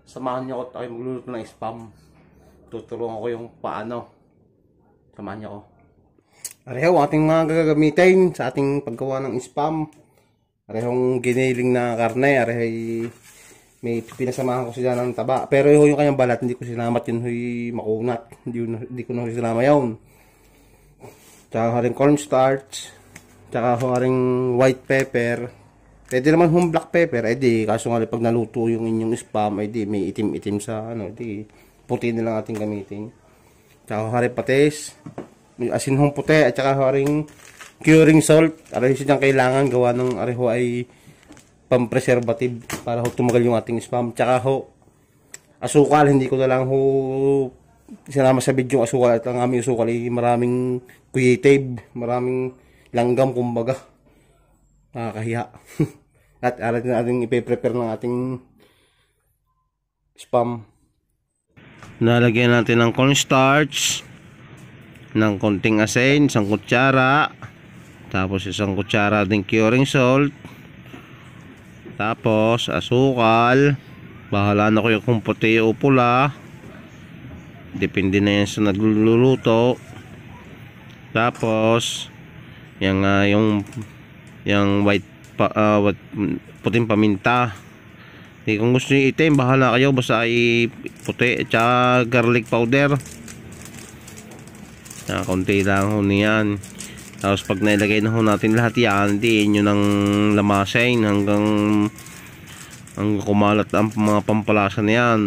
Samahan niyo ako at tayo magluluto ng spam. Tutulungan ko yung paano. Samahan niyo ako. Pareho ating mga gagamitin sa ating paggawa ng spam. Parehong giniling na karne. Arehay may pinasamahan ko sila ng taba. Pero yung kanyang balat, hindi ko sinamat yun. Huy makunat. Hindi ko na sinama yun. Tsaka rin cornstarch. Tsaka rin white pepper. Pwede naman yung black pepper. Kaso nga pag naluto yung inyong spam, may itim-itim sa puti na lang ating gamitin. Tsaka rin patis. May asin hong puti. At tsaka rin curing salt. Areho siya kailangan gawa ng areho ay pang-preservative para tumagal yung ating spam. Tsaka asukal. Hindi ko na lang sinama sa video yung asukal. At ang aming asukal ay maraming creative. Maraming langgam kumbaga. Nakakahiya. At aral na ating ipe-prepare ng ating spam. Nalagyan natin ng cornstarch, ng konting asin, 1 kutsara. Tapos 1 kutsara din curing salt. Tapos asukal. Bahala na kayo kung puti o pula. Depende na yan sa nagluluto. Tapos yung white puting paminta. Kung gusto niyo itim, bahala kayo, basta ay puti. At saka garlic powder. Konti lang ho niyan. Tapos pag nailagay na ho natin lahat yan, diin nyo ng lamasin hanggang kumalat ang mga pampalasa na yan.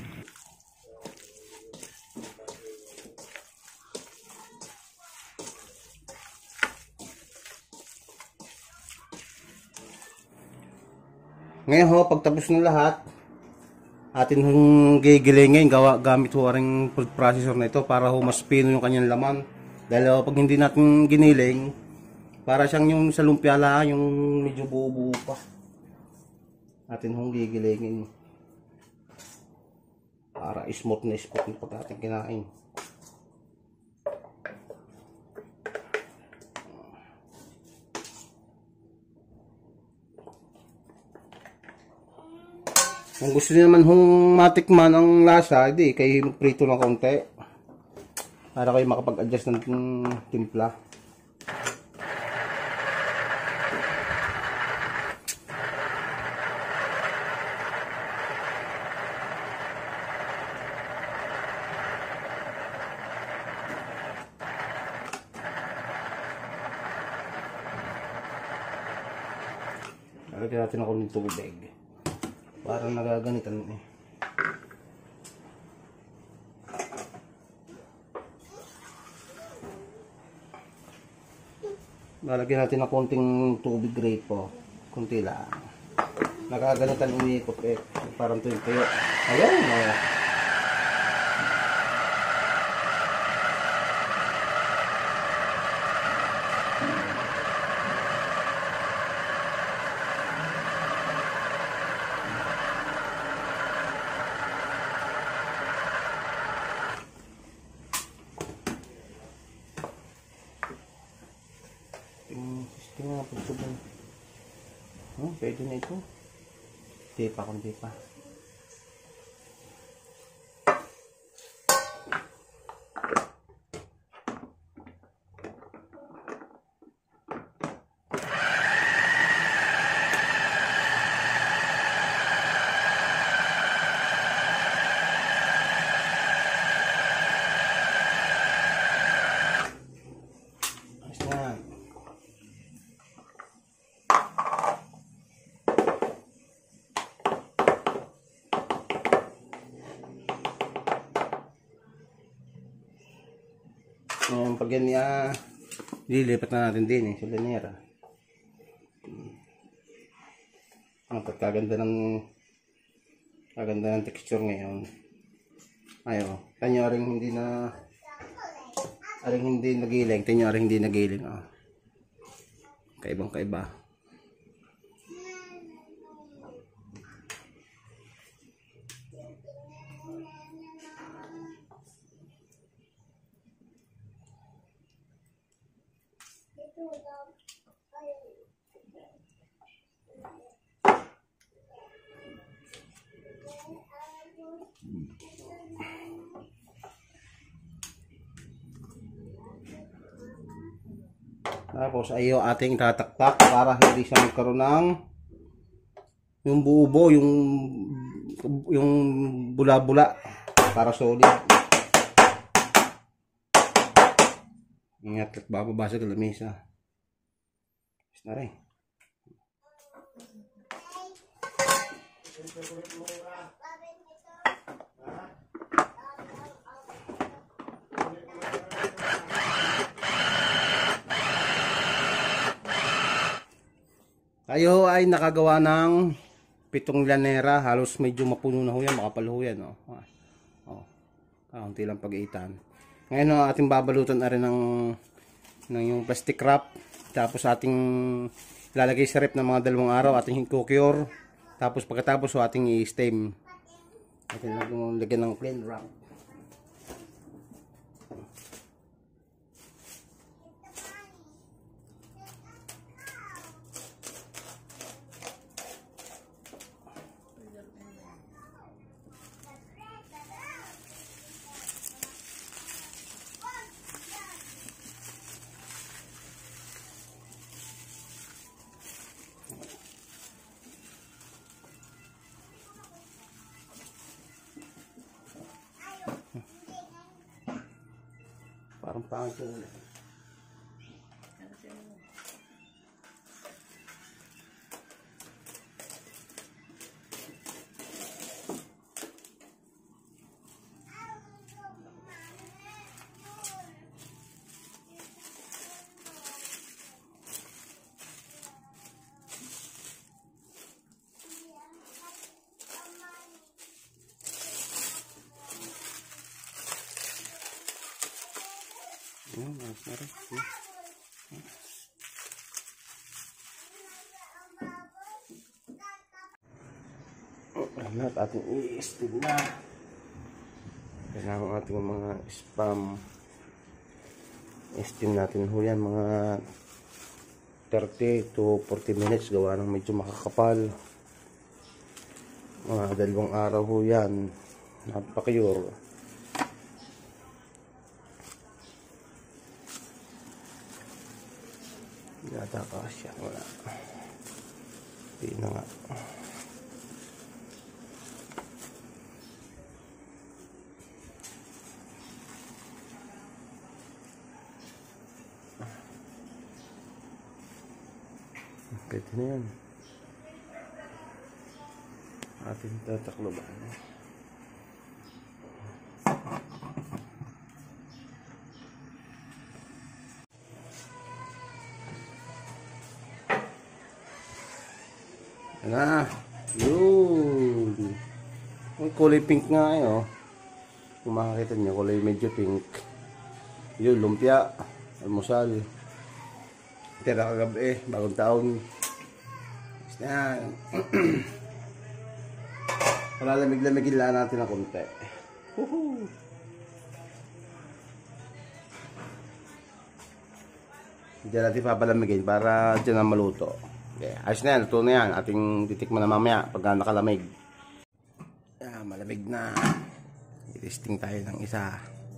Ngayon pagtapos ng lahat, atin gigilingin gamit ring food processor na ito para mas pino yung kanyang laman. Dahil pag hindi natin giniling, para siyang yung sa lumpia lang, yung medyo buo-buo pa. Atin gigilingin para smooth na pag ating kinain. Kung gusto niyo naman matikman ang lasa, kayo magprito ng konti para kayo makapag-adjust ng timpla. Lalagyan natin ako ng tubig. Parang nagaganitan eh. Lalagyan natin ng konting tubig grate po. Kunti lang. Nagaganitan umiikot eh. Parang tuyo. Ayan. Tingnan po ito. Pwede na ito. Kundi pa. Pag yan lilipat na natin din sa lanera. Kaganda ng texture ngayon. Ayo, tanyo ring hindi nagiling, tanyo ring hindi nagiling. Kaibang kaiba. Tapos ay yung ating tataktak para hindi siya magkaroon ng yung buo-buo, yung bula-bula, para solid. Ingat at bababa sa lamesa. Is na rin. Tayo ay nakagawa ng 7 lanera. Halos medyo mapuno na ho yan. Makapal ho yan. Kaunti lang pag-iitan. Ngayon ating babalutan na rin ng yung plastic wrap. Tapos ating ilalagay sa rep ng mga 2 araw. Ating i-cure. Tapos pagkatapos ating i-steam. Ating lagyan ng plain wrap. Parang pangit yung ulit. Lahat ating i-steam na. Kailangan ating mga spam i-steam natin ho yan mga 30 to 40 minutes gawa ng medyo makakapal. Mga 2 araw ho yan. Napaka-cure. Yata kasya. Wala. Hindi na nga. Pwede na yan. Ating tatakloban. Na, yun. May kulay pink nga eh, oh. Kung makakita nyo, kulay medyo pink. Yun, lumpia, almusal. Tira kagabi, bagong taon. Yan. Palalamig-lamigin lang natin ng konti. Woohoo! Diyan natin papalamigin para dyan na maluto. Okay, ayos na yan, luto na yan. Ating titikman na mamaya pagka nakalamig. Yan, malamig na. I-testing tayo ng isa.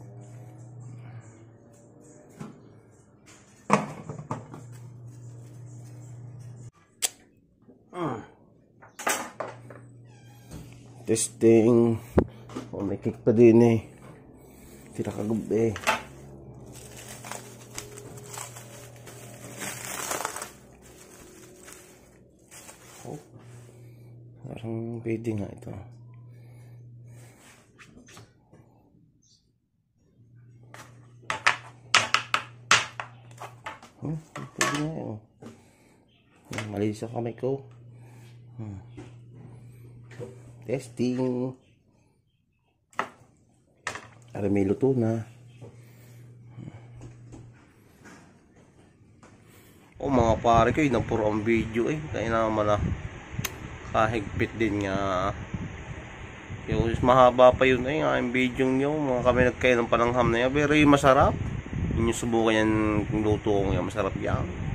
Testing. Oh, may cake pa din eh. Tira kagabi. Oh. Parang pwede nga ito. Pwede nga yun. Malinis ang kamay ko. Testing. Para may luto na. O mga pare ko, napuro ang video eh. Kaya naman kahigpit din nga. Yung mahaba pa yun eh. Ang video nyo. Mga kami nagkain ng panangham na yan. Pero yung masarap. Yung subukan yan. Yung luto ko yan. Masarap yan.